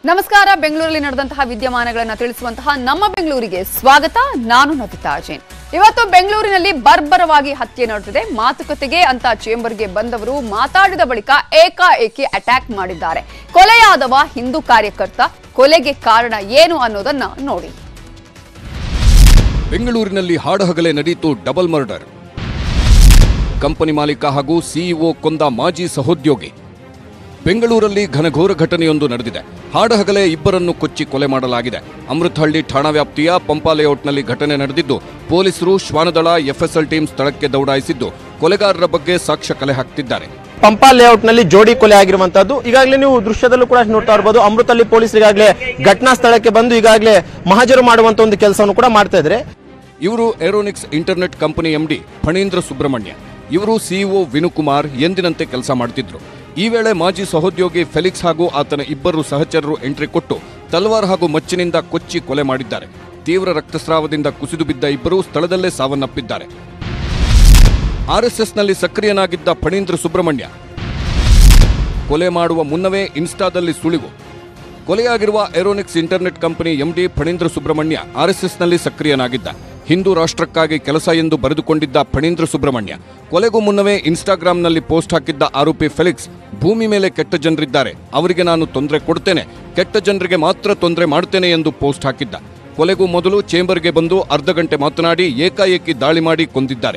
ನಮಸ್ಕಾರ. ಬೆಂಗಳೂರಲ್ಲಿ ನಡೆದಂತಹ ವಿದ್ಯಮಾನಗಳನ್ನು ತಿಳಿಸುವಂತಹ ನಮ್ಮ ಬೆಂಗಳೂರಿಗೆ ಸ್ವಾಗತ. ನಾನು ನವಿತಾ ಜೈನ್. ಇವತ್ತು ಬೆಂಗಳೂರಿನಲ್ಲಿ ಬರ್ಬರವಾಗಿ ಹತ್ಯೆ ನಡೆದಿದೆ. ಮಾತುಕತೆಗೆ ಅಂತ ಚೇಂಬರ್ಗೆ ಬಂದವರು ಮಾತಾಡಿದ ಬಳಿಕ ಏಕಾಏಕಿ ಅಟ್ಯಾಕ್ ಮಾಡಿದ್ದಾರೆ. ಕೊಲೆಯಾದವ ಹಿಂದೂ ಕಾರ್ಯಕರ್ತ. ಕೊಲೆಗೆ ಕಾರಣ ಏನು ಅನ್ನೋದನ್ನ ನೋಡಿ. ಬೆಂಗಳೂರಿನಲ್ಲಿ ಹಾಡಹಗಲೇ ನಡೆಯಿತು ಡಬಲ್ ಮರ್ಡರ್. ಕಂಪನಿ ಮಾಲೀಕ ಹಾಗೂ ಸಿಇಒ ಕೊಂದ ಮಾಜಿ ಸಹೋದ್ಯೋಗಿ. ಬೆಂಗಳೂರಲ್ಲಿ ಘನಘೋರ ಘಟನೆಯೊಂದು ನಡೆದಿದೆ. ಹಾಡಹಗಲೇ ಇಬ್ಬರನ್ನು ಕೊಚ್ಚಿ ಕೊಲೆ ಮಾಡಲಾಗಿದೆ. ಅಮೃತಹಳ್ಳಿ ಠಾಣಾ ವ್ಯಾಪ್ತಿಯ ಪಂಪಾ ಲೇಔಟ್ನಲ್ಲಿ ಘಟನೆ ನಡೆದಿದ್ದು, ಪೊಲೀಸರು, ಶ್ವಾನದಳ, ಎಫ್ಎಸ್ಎಲ್ ಟೀಮ್ ಸ್ಥಳಕ್ಕೆ ದೌಡಾಯಿಸಿದ್ದು ಕೊಲೆಗಾರರ ಬಗ್ಗೆ ಸಾಕ್ಷ್ಯ ಕಲೆ ಹಾಕ್ತಿದ್ದಾರೆ. ಪಂಪಾ ಲೇಔಟ್ನಲ್ಲಿ ಜೋಡಿ ಕೊಲೆ ಆಗಿರುವಂತದ್ದು ಈಗಾಗಲೇ ನೀವು ದೃಶ್ಯದಲ್ಲೂ ಕೂಡ ನೋಡ್ತಾ ಇರಬಹುದು. ಅಮೃತಹಳ್ಳಿ ಪೊಲೀಸರು ಈಗಾಗಲೇ ಘಟನಾ ಸ್ಥಳಕ್ಕೆ ಬಂದು ಈಗಾಗಲೇ ಮಹಜರು ಮಾಡುವಂತ ಒಂದು ಕೆಲಸವನ್ನು ಕೂಡ ಮಾಡ್ತಾ ಇದ್ದಾರೆ. ಇವರು Aeronics internet company MD Phanindra Subrahmanya. ಇವರು ಸಿಇಒ ವಿನುಕುಮಾರ್ ಎಂದಿನಂತೆ ಕೆಲಸ ಮಾಡುತ್ತಿದ್ರು. ಈ ವೇಳೆ ಮಾಜಿ ಸಹೋದ್ಯೋಗಿ ಫೆಲಿಕ್ಸ್ ಹಾಗೂ ಆತನ ಇಬ್ಬರು ಸಹಚರರು ಎಂಟ್ರಿ ಕೊಟ್ಟು ತಲ್ವಾರ್ ಹಾಗೂ ಮಚ್ಚಿನಿಂದ ಕೊಚ್ಚಿ ಕೊಲೆ ಮಾಡಿದ್ದಾರೆ. ತೀವ್ರ ರಕ್ತಸ್ರಾವದಿಂದ ಕುಸಿದು ಬಿದ್ದ ಇಬ್ಬರು ಸ್ಥಳದಲ್ಲೇ ಸಾವನ್ನಪ್ಪಿದ್ದಾರೆ. ಆರ್ಎಸ್ಎಸ್ನಲ್ಲಿ ಸಕ್ರಿಯನಾಗಿದ್ದ ಫಣೀಂದ್ರ ಸುಬ್ರಹ್ಮಣ್ಯ ಕೊಲೆ ಮಾಡುವ ಮುನ್ನವೇ ಇನ್ಸ್ಟಾದಲ್ಲಿ ಸುಳಿವು. ಕೊಲೆಯಾಗಿರುವ Aeronics internet company MD Phanindra Subrahmanya ಆರ್ಎಸ್ಎಸ್ನಲ್ಲಿ ಸಕ್ರಿಯನಾಗಿದ್ದ. ಹಿಂದೂ ರಾಷ್ಟ್ರಕ್ಕಾಗಿ ಕೆಲಸ ಎಂದು ಬರೆದುಕೊಂಡಿದ್ದ ಫಣೀಂದ್ರ ಸುಬ್ರಹ್ಮಣ್ಯ ಕೊಲೆಗೂ ಮುನ್ನವೇ ಇನ್ಸ್ಟಾಗ್ರಾಂನಲ್ಲಿ ಪೋಸ್ಟ್ ಹಾಕಿದ್ದ ಆರೋಪಿ ಫೆಲಿಕ್ಸ್, ಭೂಮಿ ಮೇಲೆ ಕೆಟ್ಟ ಜನರಿದ್ದಾರೆ, ಅವರಿಗೆ ನಾನು ತೊಂದರೆ ಕೊಡ್ತೇನೆ, ಕೆಟ್ಟ ಜನರಿಗೆ ಮಾತ್ರ ತೊಂದರೆ ಮಾಡ್ತೇನೆ ಎಂದು ಪೋಸ್ಟ್ ಹಾಕಿದ್ದ. ಕೊಲೆಗೂ ಮೊದಲು ಚೇಂಬರ್ಗೆ ಬಂದು ಅರ್ಧ ಗಂಟೆ ಮಾತನಾಡಿ ಏಕಾಏಕಿ ದಾಳಿ ಮಾಡಿ ಕೊಂದಿದ್ದಾರೆ.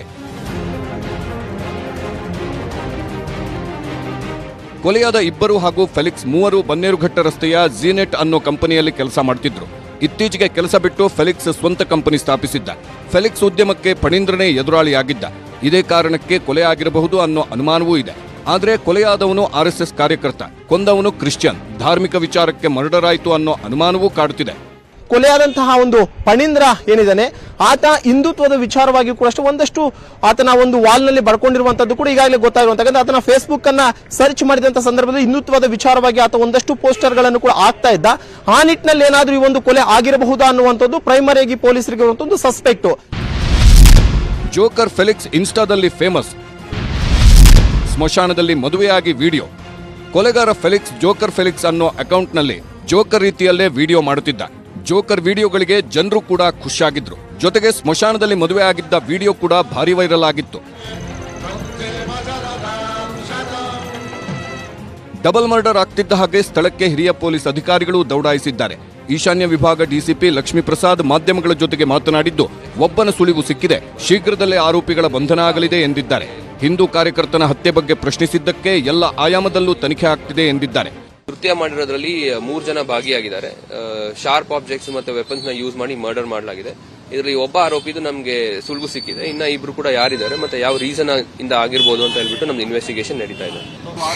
ಕೊಲೆಯಾದ ಇಬ್ಬರು ಹಾಗೂ ಫೆಲಿಕ್ಸ್ ಮೂವರು ಬನ್ನೇರುಘಟ್ಟ ರಸ್ತೆಯ ಝೀನೆಟ್ ಅನ್ನೋ ಕಂಪನಿಯಲ್ಲಿ ಕೆಲಸ ಮಾಡ್ತಿದ್ರು. ಇತ್ತೀಚೆಗೆ ಕೆಲಸ ಬಿಟ್ಟು ಫೆಲಿಕ್ಸ್ ಸ್ವಂತ ಕಂಪನಿ ಸ್ಥಾಪಿಸಿದ್ದ. ಫೆಲಿಕ್ಸ್ ಉದ್ಯಮಕ್ಕೆ ಫಣೀಂದ್ರನೇ ಎದುರಾಳಿಯಾಗಿದ್ದ. ಇದೇ ಕಾರಣಕ್ಕೆ ಕೊಲೆ ಆಗಿರಬಹುದು ಅನ್ನೋ ಅನುಮಾನವೂ ಇದೆ. ಆದರೆ ಕೊಲೆಯಾದವನು ಆರ್ಎಸ್ಎಸ್ ಕಾರ್ಯಕರ್ತ, ಕೊಂದವನು ಕ್ರಿಶ್ಚಿಯನ್. ಧಾರ್ಮಿಕ ವಿಚಾರಕ್ಕೆ ಮರ್ಡರ್ ಆಯಿತು ಅನ್ನೋ ಅನುಮಾನವೂ ಕಾಡುತ್ತಿದೆ. ಕೊಲೆಯಾದಂತಹ ಒಂದು ಫಣೀಂದ್ರ ಏನಿದ್ದಾನೆ ಆತ ಹಿಂದುತ್ವದ ವಿಚಾರವಾಗಿ ಕೂಡ ಒಂದಷ್ಟು ಆತನ ಒಂದು ವಾಲ್ನಲ್ಲಿ ಬರ್ಕೊಂಡಿರುವಂತದ್ದು ಕೂಡ ಈಗಾಗಲೇ ಗೊತ್ತಾಗಿರುವಂತ. ಆತನ ಫೇಸ್ಬುಕ್ ಅನ್ನ ಸರ್ಚ್ ಮಾಡಿದಂತ ಸಂದರ್ಭದಲ್ಲಿ ಹಿಂದುತ್ವದ ವಿಚಾರವಾಗಿ ಆತ ಒಂದಷ್ಟು ಪೋಸ್ಟರ್ ಗಳನ್ನು ಕೂಡ ಆಗ್ತಾ ಇದ್ದ. ಆ ನಿಟ್ಟಿನಲ್ಲಿ ಏನಾದ್ರೂ ಈ ಒಂದು ಕೊಲೆ ಆಗಿರಬಹುದಾ ಅನ್ನುವಂಥದ್ದು ಪ್ರೈಮರಿಯಾಗಿ ಪೊಲೀಸರಿಗೆ ಒಂದು ಸಸ್ಪೆಕ್ಟ್. ಜೋಕರ್ ಫೆಲಿಕ್ಸ್ ಇನ್ಸ್ಟಾದಲ್ಲಿ ಫೇಮಸ್. ಸ್ಮಶಾನದಲ್ಲಿ ಮದುವೆಯಾಗಿ ವಿಡಿಯೋ. ಕೊಲೆಗಾರ ಫೆಲಿಕ್ಸ್ ಜೋಕರ್ ಫೆಲಿಕ್ಸ್ ಅನ್ನೋ ಅಕೌಂಟ್ನಲ್ಲಿ ಜೋಕರ್ ರೀತಿಯಲ್ಲೇ ವಿಡಿಯೋ ಮಾಡುತ್ತಿದ್ದ. ಜೋಕರ್ ವಿಡಿಯೋಗಳಿಗೆ ಜನರು ಕೂಡ ಖುಷಿಯಾಗಿದ್ರು. ಜೊತೆಗೆ ಸ್ಮಶಾನದಲ್ಲಿ ಮದುವೆ ಆಗಿದ್ದ ವಿಡಿಯೋ ಕೂಡ ಭಾರಿ ವೈರಲ್ ಆಗಿತ್ತು. ಡಬಲ್ ಮರ್ಡರ್ ಆಗ್ತಿದ್ದ ಹಾಗೆ ಸ್ಥಳಕ್ಕೆ ಹಿರಿಯ ಪೊಲೀಸ್ ಅಧಿಕಾರಿಗಳು ದೌಡಾಯಿಸಿದ್ದಾರೆ. ಈಶಾನ್ಯ ವಿಭಾಗ ಡಿಸಿಪಿ ಲಕ್ಷ್ಮೀಪ್ರಸಾದ್ ಮಾಧ್ಯಮಗಳ ಜೊತೆಗೆ ಮಾತನಾಡಿದ್ದು, ಒಬ್ಬನ ಸುಳಿವು ಸಿಕ್ಕಿದೆ, ಶೀಘ್ರದಲ್ಲೇ ಆರೋಪಿಗಳ ಬಂಧನ ಆಗಲಿದೆ ಎಂದಿದ್ದಾರೆ. ಹಿಂದೂ ಕಾರ್ಯಕರ್ತನ ಹತ್ಯೆ ಬಗ್ಗೆ ಪ್ರಶ್ನಿಸಿದ್ದಕ್ಕೆ ಎಲ್ಲ ಆಯಾಮದಲ್ಲೂ ತನಿಖೆ ಆಗ್ತಿದೆ ಎಂದಿದ್ದಾರೆ. ಕೃತ್ಯ ಮಾಡಿರೋದ್ರಲ್ಲಿ 3 ಜನ ಭಾಗಿಯಾಗಿದ್ದಾರೆ. ಶಾರ್ಪ್ ಆಬ್ಜೆಕ್ಟ್ಸ್ ಮತ್ತೆ ವೆಪನ್ಸ್ ನ ಯೂಸ್ ಮಾಡಿ ಮರ್ಡರ್ ಮಾಡಲಾಗಿದೆ. ಇದರಲ್ಲಿ ಒಬ್ಬ ಆರೋಪಿದು ನಮಗೆ ಸುಳ್ಳು ಸಿಕ್ಕಿದೆ. ಇನ್ನ ಇಬ್ರು ಕೂಡ ಯಾರಿದ್ದಾರೆ ಮತ್ತೆ ಯಾವ ರೀಸನ್ ಇಂದ ಆಗಿರ್ಬೋದು ಅಂತ ಹೇಳ್ಬಿಟ್ಟು ನಮ್ದು ಇನ್ವೆಸ್ಟಿಗೇಷನ್ ನಡೀತಾ ಇದೆ.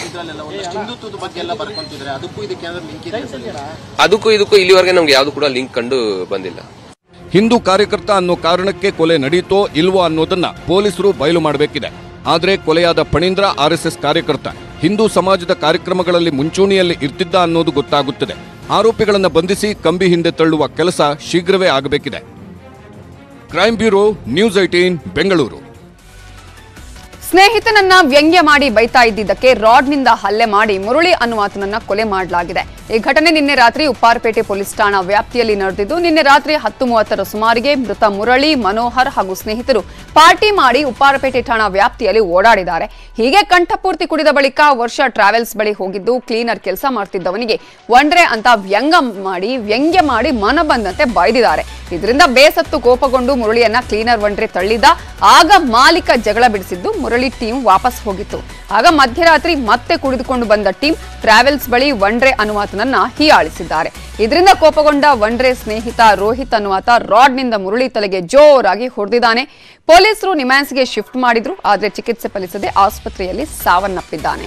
ಅದಕ್ಕೂ ಇದಕ್ಕೂ ಇಲ್ಲಿವರೆಗೆ ನಮ್ಗೆ ಯಾವ್ದು ಕೂಡ ಲಿಂಕ್ ಕಂಡು ಬಂದಿಲ್ಲ. ಹಿಂದೂ ಕಾರ್ಯಕರ್ತ ಅನ್ನೋ ಕಾರಣಕ್ಕೆ ಕೊಲೆ ನಡೆಯಿತೋ ಇಲ್ವೋ ಅನ್ನೋದನ್ನ ಪೊಲೀಸರು ಬಯಲು ಮಾಡಬೇಕಿದೆ. ಆದರೆ ಕೊಲೆಯಾದ ಫಣೀಂದ್ರ ಆರ್ಎಸ್ಎಸ್ ಕಾರ್ಯಕರ್ತ, ಹಿಂದೂ ಸಮಾಜದ ಕಾರ್ಯಕ್ರಮಗಳಲ್ಲಿ ಮುಂಚೂಣಿಯಲ್ಲಿ ಇರ್ತಿದ್ದ ಅನ್ನೋದು ಗೊತ್ತಾಗುತ್ತದೆ. ಆರೋಪಿಗಳನ್ನು ಬಂಧಿಸಿ ಕಂಬಿ ಹಿಂದೆ ತಳ್ಳುವ ಕೆಲಸ ಶೀಘ್ರವೇ ಆಗಬೇಕಿದೆ. Crime bureau, news 18, Bengaluru. ಸ್ನೇಹಿತನನ್ನ ವ್ಯಂಗ್ಯ ಮಾಡಿ ಬೈತಾ ಇದ್ದಿದ್ದಕ್ಕೆ ರಾಡ್ನಿಂದ ಹಲ್ಲೆ ಮಾಡಿ ಮುರಳಿ ಅನ್ನುವಾತನನ್ನ ಕೊಲೆ ಮಾಡಲಾಗಿದೆ. ಈ ಘಟನೆ ನಿನ್ನೆ ರಾತ್ರಿ ಉಪ್ಪಾರಪೇಟೆ ಪೊಲೀಸ್ ಠಾಣಾ ವ್ಯಾಪ್ತಿಯಲ್ಲಿ ನಡೆದಿದ್ದು, ನಿನ್ನೆ ರಾತ್ರಿ 10:30 ಸುಮಾರಿಗೆ ಮೃತ ಮುರಳಿ, ಮನೋಹರ್ ಹಾಗೂ ಸ್ನೇಹಿತರು ಪಾರ್ಟಿ ಮಾಡಿ ಉಪ್ಪಾರಪೇಟೆ ಠಾಣಾ ವ್ಯಾಪ್ತಿಯಲ್ಲಿ ಓಡಾಡಿದ್ದಾರೆ. ಹೀಗೆ ಕಂಠಪೂರ್ತಿ ಕುಡಿದ ಬಳಿಕ ವರ್ಷ ಟ್ರಾವೆಲ್ಸ್ ಬಳಿ ಹೋಗಿದ್ದು ಕ್ಲೀನರ್ ಕೆಲಸ ಮಾಡ್ತಿದ್ದವನಿಗೆ ಒಂಡ್ರೆ ಅಂತ ವ್ಯಂಗ್ಯ ಮಾಡಿ ಮನ ಬಂದಂತೆ ಬೈದಿದ್ದಾರೆ. ಇದರಿಂದ ಬೇಸತ್ತು ಕೋಪಗೊಂಡು ಮುರಳಿಯನ್ನ ಕ್ಲೀನರ್ ಒಂಡ್ರೆ ತಳ್ಳಿದ. ಆಗ ಮಾಲೀಕ ಜಗಳ ಬಿಡಿಸಿದ್ದು ಮುರಳಿ ಟೀಮ್ ವಾಪಸ್ ಹೋಗಿತ್ತು. ಆಗ ಮಧ್ಯರಾತ್ರಿ ಮತ್ತೆ ಕುಡಿದುಕೊಂಡು ಬಂದ ಟೀಮ್ ಟ್ರಾವೆಲ್ಸ್ ಬಳಿ ಒಂಡ್ರೆ ಅನ್ನುವಾತನನ್ನ ಹೀಯಾಳಿಸಿದ್ದಾರೆ. ಇದರಿಂದ ಕೋಪಗೊಂಡ ಒಂಡ್ರೆ ಸ್ನೇಹಿತ ರೋಹಿತ್ ಅನ್ನುವಾತ ರಾಡ್ನಿಂದ ಮುರಳಿ ತಲೆಗೆ ಜೋರಾಗಿ ಹೊಡೆದಿದ್ದಾನೆ. ಪೊಲೀಸರು ನಿಮ್ಹಾನ್ಸ್ಗೆ ಶಿಫ್ಟ್ ಮಾಡಿದ್ರು. ಆದರೆ ಚಿಕಿತ್ಸೆ ಫಲಿಸದೆ ಆಸ್ಪತ್ರೆಯಲ್ಲಿ ಸಾವನ್ನಪ್ಪಿದ್ದಾನೆ.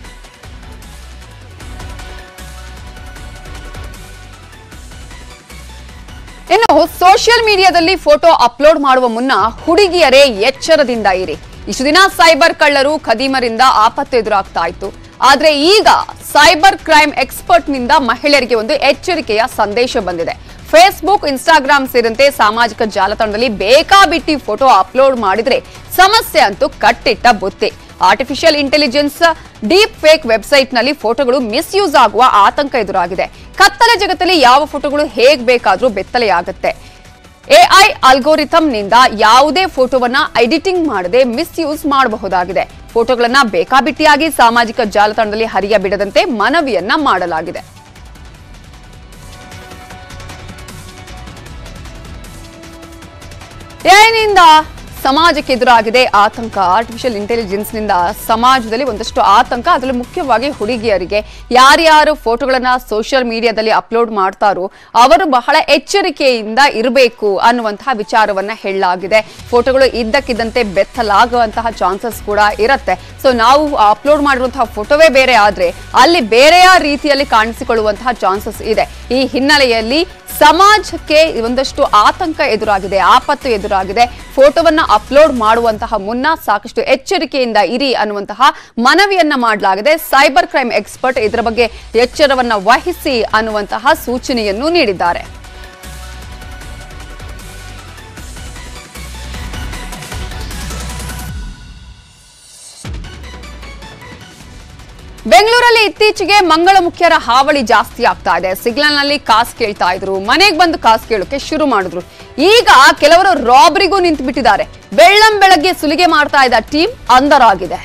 ಇನ್ನು ಸೋಷಿಯಲ್ ಮೀಡಿಯಾದಲ್ಲಿ ಫೋಟೋ ಅಪ್ಲೋಡ್ ಮಾಡುವ ಮುನ್ನ ಹುಡುಗಿಯರೇ ಎಚ್ಚರದಿಂದ ಇರಿ. ಇಷ್ಟು ದಿನ ಸೈಬರ್ ಕಳ್ಳರು, ಖದೀಮರಿಂದ ಆಪತ್ತು ಎದುರಾಗ್ತಾ ಇತ್ತು. ಆದ್ರೆ ಈಗ ಸೈಬರ್ ಕ್ರೈಮ್ ಎಕ್ಸ್ಪರ್ಟ್ ನಿಂದ ಮಹಿಳೆಯರಿಗೆ ಒಂದು ಎಚ್ಚರಿಕೆಯ ಸಂದೇಶ ಬಂದಿದೆ. ಫೇಸ್ಬುಕ್, ಇನ್ಸ್ಟಾಗ್ರಾಮ್ ಸೇರಿದಂತೆ ಸಾಮಾಜಿಕ ಜಾಲತಾಣದಲ್ಲಿ ಬೇಕಾಬಿಟ್ಟಿ ಫೋಟೋ ಅಪ್ಲೋಡ್ ಮಾಡಿದ್ರೆ ಸಮಸ್ಯೆ ಅಂತೂ ಕಟ್ಟಿಟ್ಟ ಬುತ್ತಿ. ಆರ್ಟಿಫಿಷಿಯಲ್ ಇಂಟೆಲಿಜೆನ್ಸ್ ಡೀಪ್ ಫೇಕ್ ವೆಬ್ಸೈಟ್ನಲ್ಲಿ ಫೋಟೋಗಳು ಮಿಸ್ಯೂಸ್ ಆಗುವ ಆತಂಕ ಎದುರಾಗಿದೆ. ಕತ್ತಲೆ ಜಗತ್ತಲ್ಲಿ ಯಾವ ಫೋಟೋಗಳು ಹೇಗೆ ಬೇಕಾದರೂ ಬೆತ್ತಲೆಯಾಗುತ್ತೆ. ಎಐ ಅಲ್ಗೋರಿಥಂನಿಂದ ಯಾವುದೇ ಫೋಟೋವನ್ನ ಎಡಿಟಿಂಗ್ ಮಾಡದೆ ಮಿಸ್ಯೂಸ್ ಮಾಡಬಹುದಾಗಿದೆ. ಫೋಟೋಗಳನ್ನ ಬೇಕಾಬಿಟ್ಟಿಯಾಗಿ ಸಾಮಾಜಿಕ ಜಾಲತಾಣದಲ್ಲಿ ಹರಿಯ ಬಿಡದಂತೆ ಮನವಿಯನ್ನ ಮಾಡಲಾಗಿದೆ. ಎಐನಿಂದ ಸಮಾಜಕ್ಕೆ ಎದುರಾಗಿದೆ ಆತಂಕ. ಆರ್ಟಿಫಿಷಿಯಲ್ ಇಂಟೆಲಿಜೆನ್ಸ್ ನಿಂದ ಸಮಾಜದಲ್ಲಿ ಒಂದಷ್ಟು ಆತಂಕ, ಅದರಲ್ಲಿ ಮುಖ್ಯವಾಗಿ ಹುಡುಗಿಯರಿಗೆ. ಯಾರ್ಯಾರು ಫೋಟೋಗಳನ್ನ ಸೋಷಿಯಲ್ ಮೀಡಿಯಾದಲ್ಲಿ ಅಪ್ಲೋಡ್ ಮಾಡ್ತಾರೋ ಅವರು ಬಹಳ ಎಚ್ಚರಿಕೆಯಿಂದ ಇರಬೇಕು ಅನ್ನುವಂತಹ ವಿಚಾರವನ್ನ ಹೇಳಲಾಗಿದೆ. ಫೋಟೋಗಳು ಇದ್ದಕ್ಕಿದ್ದಂತೆ ಬೆತ್ತಲಾಗುವಂತಹ ಚಾನ್ಸಸ್ ಕೂಡ ಇರುತ್ತೆ. ಸೊ ನಾವು ಅಪ್ಲೋಡ್ ಮಾಡಿರುವಂತಹ ಫೋಟೋವೇ ಬೇರೆ ಆದ್ರೆ ಅಲ್ಲಿ ಬೇರೆಯ ರೀತಿಯಲ್ಲಿ ಕಾಣಿಸಿಕೊಳ್ಳುವಂತಹ ಚಾನ್ಸಸ್ ಇದೆ. ಈ ಹಿನ್ನೆಲೆಯಲ್ಲಿ ಸಮಾಜಕ್ಕೆ ಒಂದಷ್ಟು ಆತಂಕ ಎದುರಾಗಿದೆ, ಆಪತ್ತು ಎದುರಾಗಿದೆ. ಫೋಟೋವನ್ನ ಅಪ್ಲೋಡ್ ಮಾಡುವಂತಹ ಮುನ್ನ ಸಾಕಷ್ಟು ಎಚ್ಚರಿಕೆಯಿಂದ ಇರಿ ಅನ್ನುವಂತಹ ಮನವಿಯನ್ನ ಮಾಡಲಾಗಿದೆ. ಸೈಬರ್ ಕ್ರೈಮ್ ಎಕ್ಸ್ಪರ್ಟ್ ಇದರ ಬಗ್ಗೆ ಎಚ್ಚರವನ್ನ ವಹಿಸಿ ಅನ್ನುವಂತಹ ಸೂಚನೆಯನ್ನು ನೀಡಿದ್ದಾರೆ. ಬೆಂಗಳೂರಲ್ಲಿ ಇತ್ತೀಚೆಗೆ ಮಂಗಳಮುಖಿಯರ ಹಾವಳಿ ಜಾಸ್ತಿ ಆಗ್ತಾ ಇದೆ. ಸಿಗ್ನಲ್ನಲ್ಲಿ ಕಾಸು ಕೇಳ್ತಾ ಇದ್ರು, ಮನೆಗೆ ಬಂದು ಕಾಸು ಕೇಳೋಕೆ ಶುರು ಮಾಡಿದ್ರು. ಈಗ ಕೆಲವರು ರಾಬರಿಗೂ ನಿಂತು ಬಿಟ್ಟಿದ್ದಾರೆ. ಬೆಳ್ಳಂಬೆಳಗ್ಗೆ ಸುಲಿಗೆ ಮಾಡ್ತಾ ಇದ್ದ ಟೀಮ್ ಅಂಧರಾಗಿದೆ.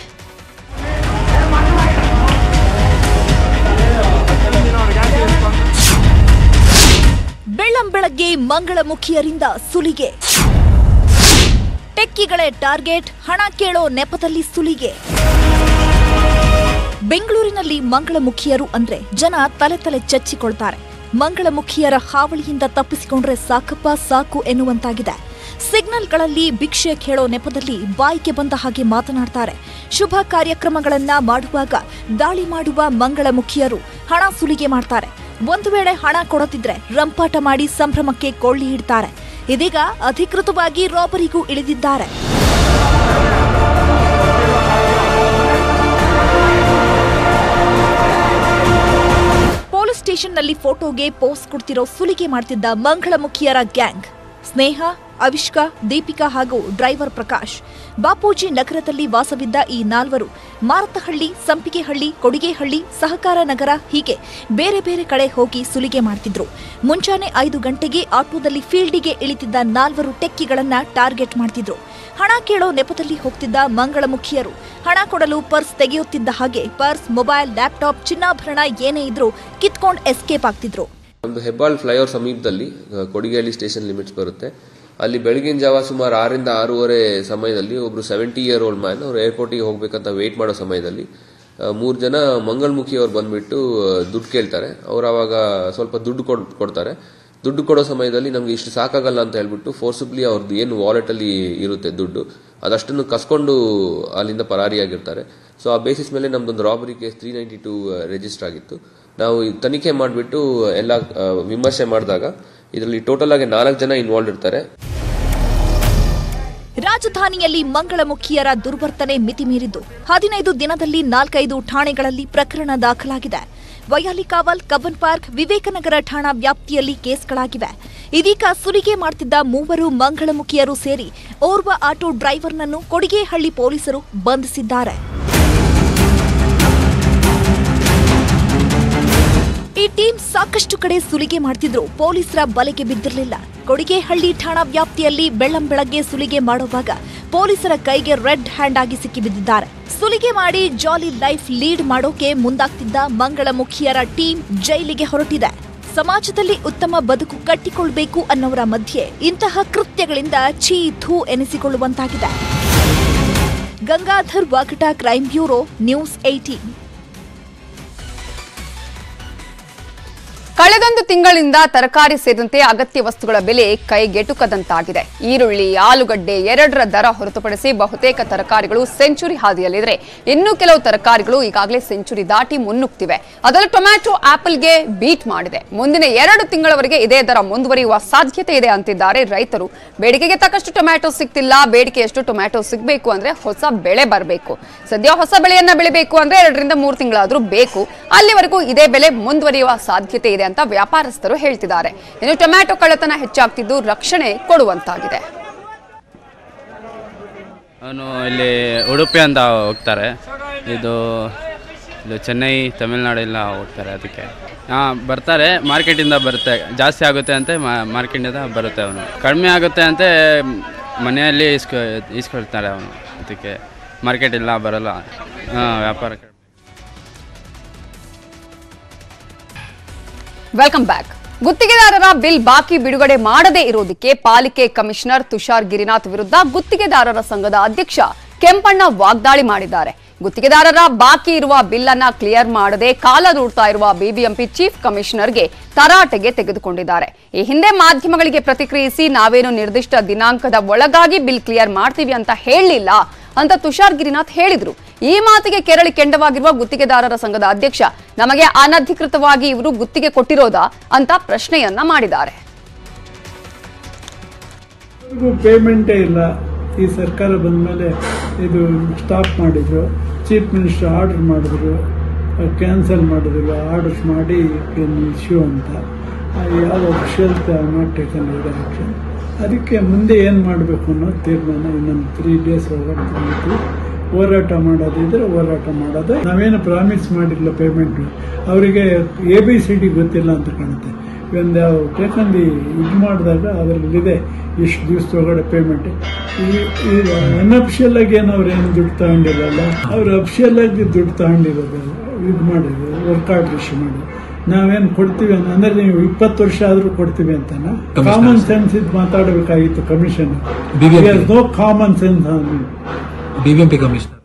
ಬೆಳ್ಳಂಬೆಳಗ್ಗೆ ಮಂಗಳಮುಖಿಯರಿಂದ ಸುಲಿಗೆ, ಟೆಕ್ಕಿಗಳೇ ಟಾರ್ಗೆಟ್, ಹಣ ಕೇಳೋ ನೆಪದಲ್ಲಿ ಸುಲಿಗೆ. ಬೆಂಗಳೂರಿನಲ್ಲಿ ಮಂಗಳಮುಖಿಯರು ಅಂದ್ರೆ ಜನ ತಲೆ ತಲೆ ಚಚ್ಚಿಕೊಳ್ತಾರೆ. ಮಂಗಳಮುಖಿಯರ ಹಾವಳಿಯಿಂದ ತಪ್ಪಿಸಿಕೊಂಡ್ರೆ ಸಾಕಪ್ಪ ಸಾಕು ಎನ್ನುವಂತಾಗಿದೆ. ಸಿಗ್ನಲ್ಗಳಲ್ಲಿ ಭಿಕ್ಷೆ ಕೇಳೋ ನೆಪದಲ್ಲಿ ಬಾಯಿಗೆ ಬಂದ ಹಾಗೆ ಮಾತನಾಡ್ತಾರೆ. ಶುಭ ಕಾರ್ಯಕ್ರಮಗಳನ್ನ ಮಾಡುವಾಗ ದಾಳಿ ಮಾಡುವ ಮಂಗಳಮುಖಿಯರು ಹಣ ಸುಲಿಗೆ ಮಾಡ್ತಾರೆ. ಒಂದು ವೇಳೆ ಹಣ ಕೊಡುತ್ತಿದ್ರೆ ರಂಪಾಟ ಮಾಡಿ ಸಂಭ್ರಮಕ್ಕೆ ಕೊಳ್ಳಿ ಇಡ್ತಾರೆ. ಇದೀಗ ಅಧಿಕೃತವಾಗಿ ರಾಬರಿಗೂ ಇಳಿದಿದ್ದಾರೆ. ಪೊಲೀಸ್ ಸ್ಟೇಷನ್ನಲ್ಲಿ ಫೋಟೋಗೆ ಪೋಸ್ ಕೊಡ್ತಿರೋ ಸುಲಿಗೆ ಮಾಡ್ತಿದ್ದ ಮಂಗಳಮುಖಿಯರ ಗ್ಯಾಂಗ್. ಸ್ನೇಹ, ಅವಿಷ್ಕಾ, ದೀಪಿಕಾ ಹಾಗೂ ಡ್ರೈವರ್ ಪ್ರಕಾಶ್. ಬಾಪೂಜಿ ನಗರದಲ್ಲಿ ವಾಸವಿದ್ದ ಈ ನಾಲ್ವರು ಮಾರತಹಳ್ಳಿ, ಸಂಪಿಗೆಹಳ್ಳಿ, ಕೊಡಿಗೆಹಳ್ಳಿ, ಸಹಕಾರ ನಗರ ಹೀಗೆ ಬೇರೆ ಬೇರೆ ಕಡೆ ಹೋಗಿ ಸುಲಿಗೆ ಮಾಡ್ತಿದ್ರು. ಮುಂಚಾನೆ 5 ಗಂಟೆಗೆ ಆಟೋದಲ್ಲಿ ಫೀಲ್ಡಿಗೆ ಇಳಿತಿದ್ದ ನಾಲ್ವರು ಟೆಕ್ಕಿಗಳನ್ನ ಟಾರ್ಗೆಟ್ ಮಾಡ್ತಿದ್ರು. ಹಣ ಕೇಳೋ ನೆಪದಲ್ಲಿ ಹೋಗ್ತಿದ್ದ ಮಂಗಳಮುಖಿಯರು ಹಣ ಕೊಡಲು ಪರ್ಸ್ ತೆಗೆಯುತ್ತಿದ್ದ ಹಾಗೆ ಪರ್ಸ್, ಮೊಬೈಲ್, ಲ್ಯಾಪ್ಟಾಪ್, ಚಿನ್ನಾಭರಣ ಏನೇ ಇದ್ರೂ ಕಿತ್ಕೊಂಡು ಎಸ್ಕೇಪ್ ಆಗ್ತಿದ್ರು. ಒಂದು ಹೆಬ್ಬಾಳ್ ಫ್ಲೈಓವರ್ ಸಮೀಪದಲ್ಲಿ ಕೊಡಿಗೆಹಳ್ಳಿ ಸ್ಟೇಷನ್ ಲಿಮಿಟ್ಸ್ ಬರುತ್ತೆ. ಅಲ್ಲಿ ಬೆಳಗಿನ ಜಾವ ಸುಮಾರು 6ರಿಂದ 6:30 ಸಮಯದಲ್ಲಿ ಒಬ್ರು 70 ಇಯರ್ ಓಲ್ಡ್ ಮ್ಯಾನ್ ಅವ್ರು ಏರ್ಪೋರ್ಟಿಗೆ ಹೋಗ್ಬೇಕಂತ ವೇಟ್ ಮಾಡೋ ಸಮಯದಲ್ಲಿ 3 ಜನ ಮಂಗಳಮುಖಿ ಅವ್ರು ಬಂದ್ಬಿಟ್ಟು ದುಡ್ಡು ಕೇಳ್ತಾರೆ. ಅವ್ರು ಅವಾಗ ಸ್ವಲ್ಪ ದುಡ್ಡು ಕೊಡ್ತಾರೆ. ದುಡ್ಡು ಕೊಡೋ ಸಮಯದಲ್ಲಿ ನಮ್ಗೆ ಇಷ್ಟು ಸಾಕಾಗಲ್ಲ ಅಂತ ಹೇಳ್ಬಿಟ್ಟು ಫೋರ್ಸಿಬ್ಲಿ ಅವ್ರದ್ದು ಏನು ವಾಲೆಟ್ ಅಲ್ಲಿ ಇರುತ್ತೆ ದುಡ್ಡು ಅದಷ್ಟನ್ನು ಕಸ್ಕೊಂಡು ಅಲ್ಲಿಂದ ಪರಾರಿಯಾಗಿರ್ತಾರೆ. ಸೊ ಆ ಬೇಸಿಸ್ ಮೇಲೆ ನಮ್ದೊಂದು ರಾಬರಿ ಕೇಸ್ 392 ರಿಜಿಸ್ಟರ್ ಆಗಿತ್ತು. ನಾವು ತನಿಖೆ ಮಾಡಿಬಿಟ್ಟು ಎಲ್ಲ ವಿಮರ್ಶೆ ಮಾಡಿದಾಗ ಇದರಲ್ಲಿ ಟೋಟಲ್ ಆಗಿ 4 ಜನ ಇನ್ವಾಲ್ವ್ ಇರ್ತಾರೆ. ರಾಜಧಾನಿಯಲ್ಲಿ ಮಂಗಳಮುಖಿಯರ ದುರ್ವರ್ತನೆ ಮಿತಿ ಮೀರಿದ್ದು 15 ದಿನದಲ್ಲಿ 4-5 ಠಾಣೆಗಳಲ್ಲಿ ಪ್ರಕರಣ ದಾಖಲಾಗಿದೆ. ವೈಯಾಲಿಕಾವಲ್, ಕಬ್ಬನ್ ಪಾರ್ಕ್, ವಿವೇಕನಗರ ಠಾಣಾ ವ್ಯಾಪ್ತಿಯಲ್ಲಿ ಕೇಸ್ಗಳಾಗಿವೆ. ಇದೀಗ ಸುಲಿಗೆ ಮಾಡ್ತಿದ್ದ 3 ಮಂಗಳಮುಖಿಯರು ಸೇರಿ ಓರ್ವ ಆಟೋ ಡ್ರೈವರ್ನನ್ನು ಕೊಡಿಗೆಹಳ್ಳಿ ಪೊಲೀಸರು ಬಂಧಿಸಿದ್ದಾರೆ. ಈ ಟೀಮ್ ಸಾಕಷ್ಟು ಕಡೆ ಸುಲಿಗೆ ಮಾಡ್ತಿದ್ರು, ಪೊಲೀಸರ ಬಲೆಗೆ ಬಿದ್ದಿರಲಿಲ್ಲ. ಕೊಡಿಗೆಹಳ್ಳಿ ಠಾಣಾ ವ್ಯಾಪ್ತಿಯಲ್ಲಿ ಬೆಳ್ಳಂಬೆಳಗ್ಗೆ ಸುಲಿಗೆ ಮಾಡುವಾಗ ಪೊಲೀಸರ ಕೈಗೆ ರೆಡ್ ಹ್ಯಾಂಡ್ ಆಗಿ ಸಿಕ್ಕಿಬಿದ್ದಿದ್ದಾರೆ. ಸುಲಿಗೆ ಮಾಡಿ ಜಾಲಿ ಲೈಫ್ ಲೀಡ್ ಮಾಡೋಕೆ ಮುಂದಾಗ್ತಿದ್ದ ಮಂಗಳಮುಖಿಯರ ಟೀಮ್ ಜೈಲಿಗೆ ಹೊರಟಿದೆ. ಸಮಾಜದಲ್ಲಿ ಉತ್ತಮ ಬದುಕು ಕಟ್ಟಿಕೊಳ್ಬೇಕು ಅನ್ನೋರ ಮಧ್ಯೆ ಇಂತಹ ಕೃತ್ಯಗಳಿಂದ ಛೀ ಥೂ ಎನಿಸಿಕೊಳ್ಳುವಂತಾಗಿದೆ. Gangadhar Vakata, crime bureau, news 18. ಕಳೆದೊಂದು ತಿಂಗಳಿಂದ ತರಕಾರಿ ಸೇರಿದಂತೆ ಅಗತ್ಯ ವಸ್ತುಗಳ ಬೆಲೆ ಕೈಗೆಟುಕದಂತಾಗಿದೆ. ಈರುಳ್ಳಿ, ಆಲೂಗಡ್ಡೆ, 2ರ ದರ ಹೊರತುಪಡಿಸಿ ಬಹುತೇಕ ತರಕಾರಿಗಳು ಸೆಂಚುರಿ ಹಾದಿಯಲ್ಲಿದ್ರೆ ಇನ್ನು ಕೆಲವು ತರಕಾರಿಗಳು ಈಗಾಗಲೇ ಸೆಂಚುರಿ ದಾಟಿ ಮುನ್ನುಗ್ತಿವೆ. ಅದರಲ್ಲಿ ಟೊಮ್ಯಾಟೊ ಆಪಲ್ಗೆ ಬೀಟ್ ಮಾಡಿದೆ. ಮುಂದಿನ 2 ತಿಂಗಳವರೆಗೆ ಇದೇ ದರ ಮುಂದುವರಿಯುವ ಸಾಧ್ಯತೆ ಇದೆ ಅಂತಿದ್ದಾರೆ ರೈತರು. ಬೇಡಿಕೆಗೆ ತಕ್ಕಷ್ಟು ಟೊಮ್ಯಾಟೊ ಸಿಗ್ತಿಲ್ಲ. ಬೇಡಿಕೆಯಷ್ಟು ಟೊಮ್ಯಾಟೊ ಸಿಗಬೇಕು ಅಂದ್ರೆ ಹೊಸ ಬೆಳೆ ಬರಬೇಕು. ಸದ್ಯ ಹೊಸ ಬೆಳೆಯನ್ನ ಬೆಳಿಬೇಕು ಅಂದ್ರೆ 2ರಿಂದ 3 ತಿಂಗಳಾದ್ರೂ ಬೇಕು. ಅಲ್ಲಿವರೆಗೂ ಇದೇ ಬೆಲೆ ಮುಂದುವರಿಯುವ ಸಾಧ್ಯತೆ ಇದೆ ಅಂತ ವ್ಯಾಪಾರಸ್ಥರು ಹೇಳ್ತಿದ್ದಾರೆ. ಇನ್ನು ಟೊಮ್ಯಾಟೊ ಕಳ್ಳತನ ಹೆಚ್ಚಾಗ್ತಿದ್ದು ರಕ್ಷಣೆ ಕೊಡುವಂತಾಗಿದೆ. ಅವನು ಇಲ್ಲಿ ಉಡುಪಿ ಅಂತ ಹೋಗ್ತಾರೆ, ಇದು ಚೆನ್ನೈ ತಮಿಳ್ನಾಡು ಎಲ್ಲ ಹೋಗ್ತಾರೆ. ಅದಕ್ಕೆ ಬರ್ತಾರೆ, ಮಾರ್ಕೆಟಿಂದ ಬರುತ್ತೆ, ಜಾಸ್ತಿ ಆಗುತ್ತೆ ಅಂತ ಮಾರ್ಕೆಟಿಂದ ಬರುತ್ತೆ. ಅವನು ಕಡಿಮೆ ಆಗುತ್ತೆ ಅಂತ ಮನೆಯಲ್ಲಿ ಇಸ್ಕೊಳ್ತಾರೆ ಅವನು, ಅದಕ್ಕೆ ಮಾರ್ಕೆಟ್ ಇಲ್ಲ ಬರಲ್ಲ, ವ್ಯಾಪಾರ. Welcome back. ಗುತ್ತಿಗೆದಾರರ ಬಿಲ್ ಬಾಕಿ ಬಿಡುಗಡೆ ಮಾಡದೇ ಇರೋದಕ್ಕೆ ಪಾಲಿಕೆ ಕಮಿಷನರ್ ತುಷಾರ್ ಗಿರಿನಾಥ್ ವಿರುದ್ಧ ಗುತ್ತಿಗೆದಾರರ ಸಂಘದ ಅಧ್ಯಕ್ಷ ಕೆಂಪಣ್ಣ ವಾಗ್ದಾಳಿ ಮಾಡಿದ್ದಾರೆ. ಗುತ್ತಿಗೆದಾರರ ಬಾಕಿ ಇರುವ ಬಿಲ್ ಅನ್ನ ಕ್ಲಿಯರ್ ಮಾಡದೆ ಕಾಲ ದೂಡ್ತಾ ಇರುವ ಬಿಬಿಎಂಪಿ ಚೀಫ್ ಕಮಿಷನರ್ಗೆ ತರಾಟೆಗೆ ತೆಗೆದುಕೊಂಡಿದ್ದಾರೆ. ಈ ಹಿಂದೆ ಮಾಧ್ಯಮಗಳಿಗೆ ಪ್ರತಿಕ್ರಿಯಿಸಿ ನಾವೇನು ನಿರ್ದಿಷ್ಟ ದಿನಾಂಕದ ಒಳಗಾಗಿ ಬಿಲ್ ಕ್ಲಿಯರ್ ಮಾಡ್ತೀವಿ ಅಂತ ಹೇಳಲಿಲ್ಲ ಅಂತ ತುಷಾರ್ ಗಿರಿನಾಥ್ ಹೇಳಿದ್ರು. ಈ ಮಾತಿಗೆ ಕೆರಳಿ ಕೆಂಡವಾಗಿರುವ ಗುತ್ತಿಗೆದಾರರ ಸಂಘದ ಅಧ್ಯಕ್ಷ ನಮಗೆ ಅನಧಿಕೃತವಾಗಿ ಇವರು ಗುತ್ತಿಗೆ ಕೊಟ್ಟಿರೋದಾ ಅಂತ ಪ್ರಶ್ನೆಯನ್ನ ಮಾಡಿದ್ದಾರೆ. ಪೇಮೆಂಟೇ ಇಲ್ಲ. ಈ ಸರ್ಕಾರ ಬಂದ ಮೇಲೆ ಇದು ಸ್ಟಾಪ್ ಮಾಡಿದ್ರು. ಚೀಫ್ ಮಿನಿಸ್ಟರ್ ಆರ್ಡರ್ ಮಾಡಿದ್ರು, ಕ್ಯಾನ್ಸಲ್ ಮಾಡಿದ್ರು, ಆರ್ಡರ್ಸ್ ಮಾಡಿ ಇಶ್ಯೂ ಅಂತ. ಯಾವ ಅಫಿಷಿಯಲ್ ನಾಟ್ ಟೇಕನ್ ಆಕ್ಷನ್. ಅದಕ್ಕೆ ಮುಂದೆ ಏನು ಮಾಡಬೇಕು ಅನ್ನೋ ತೀರ್ಮಾನ ಇನ್ನೊಂದು 3 days ಒಳಗಡೆ ತಗೊಂಡು ಹೋರಾಟ ಮಾಡೋದಿದ್ರೆ ಹೋರಾಟ ಮಾಡೋದು. ನಾವೇನು ಪ್ರಾಮಿಸ್ ಮಾಡಿಲ್ಲ ಪೇಮೆಂಟ್, ಅವರಿಗೆ ABCD ಗೊತ್ತಿಲ್ಲ ಅಂತ ಕಾಣುತ್ತೆ. ಒಂದು ಟೇಕಂದು ಇದು ಮಾಡಿದಾಗ ಅದರಲ್ಲಿದೆ ಇಷ್ಟು ದಿವಸದೊಳಗಡೆ ಪೇಮೆಂಟ್. ಈಗ ಅನ್ಅಫಿಷಿಯಲ್ ಆಗಿ ಏನು ಅವ್ರೇನು ದುಡ್ಡು ತಗೊಂಡಿರಲ್ಲ, ಅವ್ರು ಅಫಿಷಿಯಲ್ ಆಗಿ ದುಡ್ಡು ತಗೊಂಡಿರೋದು, ಇದು ಮಾಡಿದ್ರು, ವರ್ಕ್ ಆರ್ಡರ್ ಇಶ್ಯೂ ಮಾಡಿ ನಾವೇನು ಕೊಡ್ತೀವಿ ಅಂದ್ರೆ ನೀವು 20 ವರ್ಷ ಆದ್ರೂ ಕೊಡ್ತೀವಿ ಅಂತಾನ. ಕಾಮನ್ ಸೆನ್ಸ್ ಇದು ಮಾತಾಡಬೇಕಾಗಿತ್ತು commission. No common sense BBMP commissioner.